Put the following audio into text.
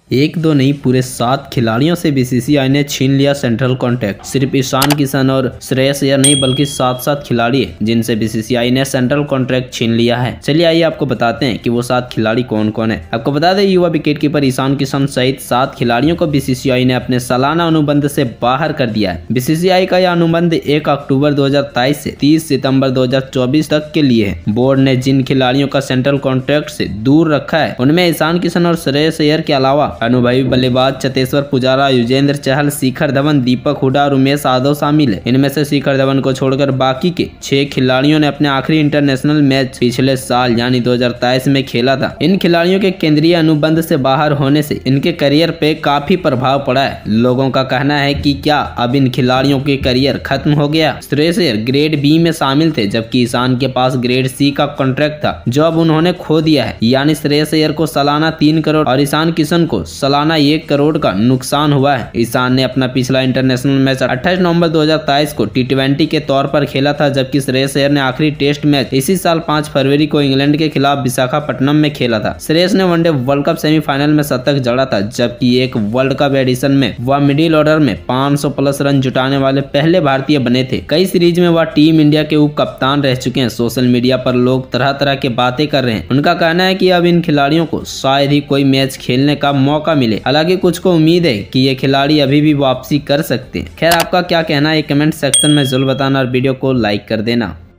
एक दो नहीं पूरे 7 खिलाड़ियों से बीसीसीआई ने छीन लिया सेंट्रल कॉन्ट्रैक्ट। सिर्फ ईशान किशन और श्रेयस अय्यर नहीं बल्कि 7 खिलाड़ी हैं जिनसे बीसीसीआई ने सेंट्रल कॉन्ट्रैक्ट छीन लिया है। चलिए आइए आपको बताते हैं कि वो 7 खिलाड़ी कौन कौन है। आपको बता दें युवा विकेटकीपर ईशान किशन सहित 7 खिलाड़ियों को बीसीसीआई ने अपने सालाना अनुबंध से बाहर कर दिया है। बीसीसीआई का यह अनुबंध 1 अक्टूबर 2023 से 30 सितंबर 2024 तक के लिए है। बोर्ड ने जिन खिलाड़ियों का सेंट्रल कॉन्ट्रैक्ट से दूर रखा है उनमें ईशान किशन और श्रेयस अय्यर के अलावा अनुभवी बल्लेबाज चतेश्वर पुजारा, युजवेंद्र चहल, शिखर धवन, दीपक हुडा और उमेश यादव शामिल है। इनमें से शिखर धवन को छोड़कर बाकी के 6 खिलाड़ियों ने अपने आखिरी इंटरनेशनल मैच पिछले साल यानी 2023 में खेला था। इन खिलाड़ियों के केंद्रीय अनुबंध से बाहर होने से इनके करियर पे काफी प्रभाव पड़ा है। लोगों का कहना है कि क्या अब इन खिलाड़ियों के करियर खत्म हो गया। श्रेयस अय्यर ग्रेड बी में शामिल थे जबकि ईशान के पास ग्रेड सी का कॉन्ट्रैक्ट था जो अब उन्होंने खो दिया है। यानी श्रेयस अय्यर को सालाना 3 करोड़ और ईशान किशन को सालाना 1 करोड़ का नुकसान हुआ है। ईशान ने अपना पिछला इंटरनेशनल मैच 28 नवंबर 2023 को T20 के तौर पर खेला था जबकि श्रेयस अय्यर ने आखिरी टेस्ट मैच इसी साल 5 फरवरी को इंग्लैंड के खिलाफ विशाखापट्टनम में खेला था। श्रेयस ने वनडे वर्ल्ड कप सेमीफाइनल में शतक जड़ा था जबकि एक वर्ल्ड कप एडिशन में वह मिडिल ऑर्डर में 500 प्लस रन जुटाने वाले पहले भारतीय बने थे। कई सीरीज में वह टीम इंडिया के उप कप्तान रह चुके हैं। सोशल मीडिया पर लोग तरह तरह के बातें कर रहे हैं। उनका कहना है कि अब इन खिलाड़ियों को शायद ही कोई मैच खेलने का मौका मिले। हालांकि कुछ को उम्मीद है कि ये खिलाड़ी अभी भी वापसी कर सकते हैं। खैर आपका क्या कहना है कमेंट सेक्शन में जरूर बताना और वीडियो को लाइक कर देना।